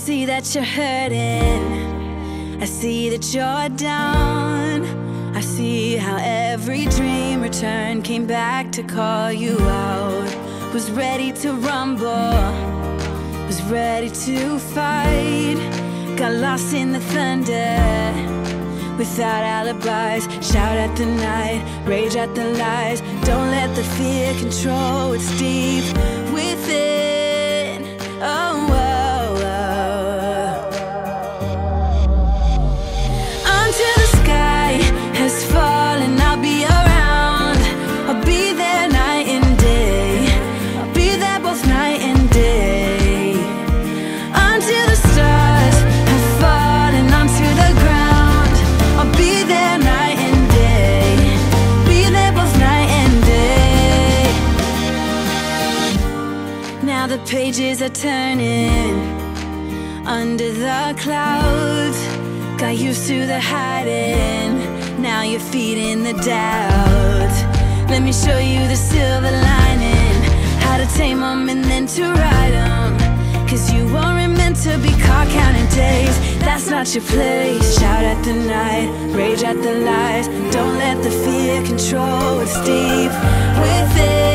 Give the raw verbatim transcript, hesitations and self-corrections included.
see that you're hurting, I see that you're down. I see how every dream returned, came back to call you out. Was ready to rumble, was ready to fight. Got lost in the thunder, without alibis. Shout at the night, rage at the lies. Don't let the fear control what's deep within. Oh, oh, oh. Until the sky has fallen, I'll be around. I'll be there night and day. I'll be there both night and day. Until the stars have fallen onto the ground, I'll be there night and day. Be there both night and day. Now the pages are turning under the clouds. Got used to the hiding, now you're feeding the doubt. Let me show you the silver lining, how to tame them and then to ride them. Cause you weren't meant to be caught counting days, that's not your place. Shout at the night, rage at the lies. Don't let the fear control what's deep within.